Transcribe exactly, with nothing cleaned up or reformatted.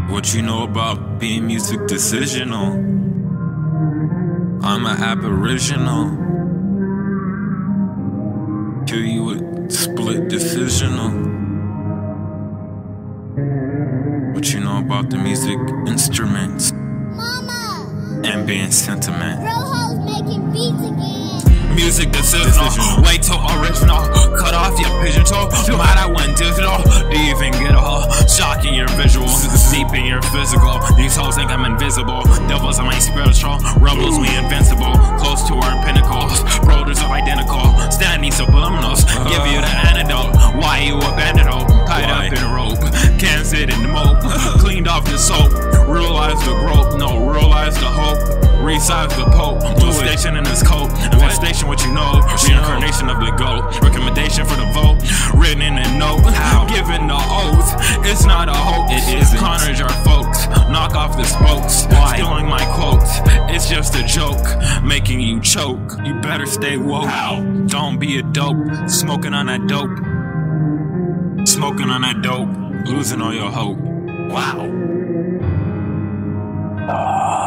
What you know about being music decisional? I'm an aboriginal. Kill you with split decisional. What you know about the music instruments? Mama! Ambient sentiment. Rojo's making beats again. Music decisional. Way too original. Cut off your pigeon toe. Might I went digital. Do you even get a hoe? Shocking your visual. Deep in your physical. These hoes think I'm invisible. Devils are my spiritual. Rebels, we invincible. Close to our pinnacles. Brothers are identical. Standing subliminals. Give you the antidote. Why you abandoned hope? Tied up in a rope. Can't sit in the mope. Cleaned off the soap. Realize the growth. No, realize the hope. Resize the Pope. Blue station in his coat. Infestation, what you know. Reincarnation of the goat. Recommendation for the vote. Written in a note. Given the oath. It's not a hoax. It isn't. Connors are folks. Knock off the spokes. Why? Stealing my quotes. It's just a joke. Making you choke. You better stay woke. How? Don't be a dope. Smoking on that dope. Smoking on that dope. Losing all your hope. Wow. Ah.